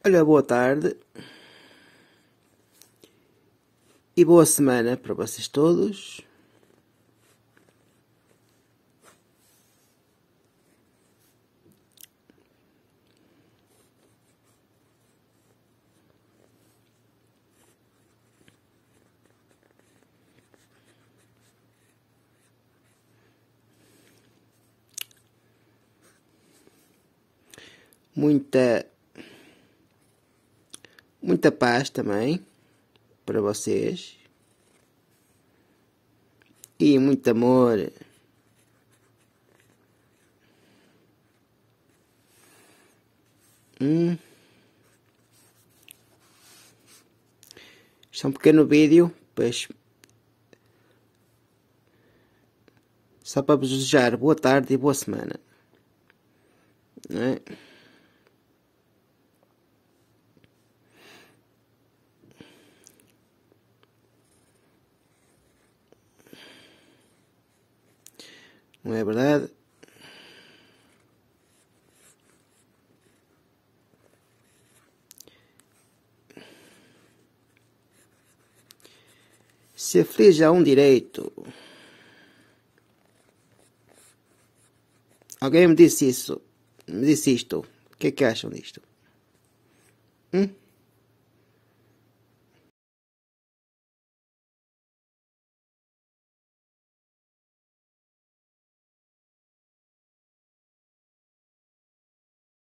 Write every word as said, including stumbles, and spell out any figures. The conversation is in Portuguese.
Olha, boa tarde e boa semana para vocês todos. Muita, muita paz também para vocês e muito amor. Hum. Isto é um pequeno vídeo, pois, só para vos desejar boa tarde e boa semana. Não é? Não é verdade? Ser feliz é um direito. Alguém me disse isso. Me disse isto. O que é que acham disto? Hum?